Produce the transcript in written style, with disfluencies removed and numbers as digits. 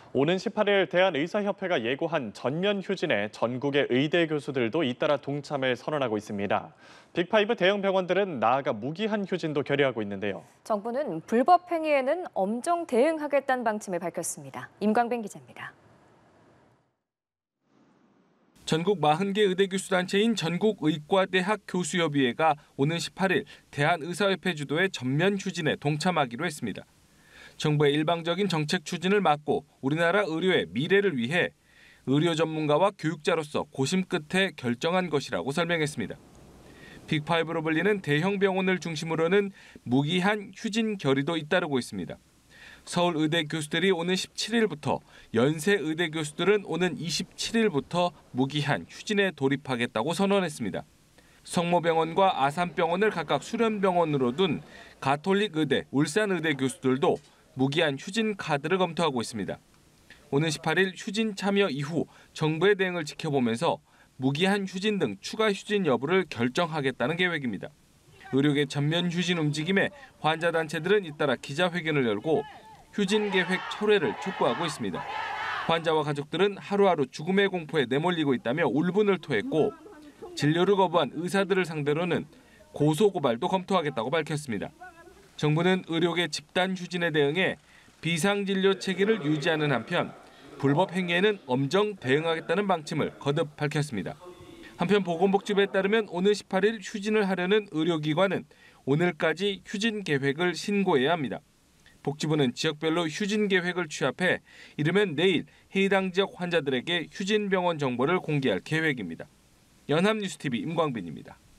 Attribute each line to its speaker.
Speaker 1: 오는 18일 대한의사협회가 예고한 전면 휴진에 전국의 의대 교수들도 잇따라 동참을 선언하고 있습니다. 빅5 대형 병원들은 나아가 무기한 휴진도 결의하고 있는데요.
Speaker 2: 정부는 불법 행위에는 엄정 대응하겠다는 방침을 밝혔습니다. 임광빈 기자입니다.
Speaker 3: 전국 40개 의대 교수단체인 전국의과대학 교수협의회가 오는 18일 대한의사협회 주도의 전면 휴진에 동참하기로 했습니다. 정부의 일방적인 정책 추진을 막고 우리나라 의료의 미래를 위해 의료 전문가와 교육자로서 고심 끝에 결정한 것이라고 설명했습니다. 빅5로 불리는 대형 병원을 중심으로는 무기한 휴진 결의도 잇따르고 있습니다. 서울의대 교수들이 오는 17일부터, 연세의대 교수들은 오는 27일부터 무기한 휴진에 돌입하겠다고 선언했습니다. 성모병원과 아산병원을 각각 수련병원으로 둔 가톨릭의대, 울산의대 교수들도 무기한 휴진 카드를 검토하고 있습니다. 오는 18일 휴진 참여 이후 정부의 대응을 지켜보면서 무기한 휴진 등 추가 휴진 여부를 결정하겠다는 계획입니다. 의료계 전면 휴진 움직임에 환자단체들은 잇따라 기자회견을 열고 휴진 계획 철회를 촉구하고 있습니다. 환자와 가족들은 하루하루 죽음의 공포에 내몰리고 있다며 울분을 토했고 진료를 거부한 의사들을 상대로는 고소고발도 검토하겠다고 밝혔습니다. 정부는 의료계 집단 휴진에 대응해 비상진료 체계를 유지하는 한편 불법 행위에는 엄정 대응하겠다는 방침을 거듭 밝혔습니다. 한편 보건복지부에 따르면 오늘 18일 휴진을 하려는 의료기관은 오늘까지 휴진 계획을 신고해야 합니다. 복지부는 지역별로 휴진 계획을 취합해 이르면 내일 해당 지역 환자들에게 휴진 병원 정보를 공개할 계획입니다. 연합뉴스TV 임광빈입니다.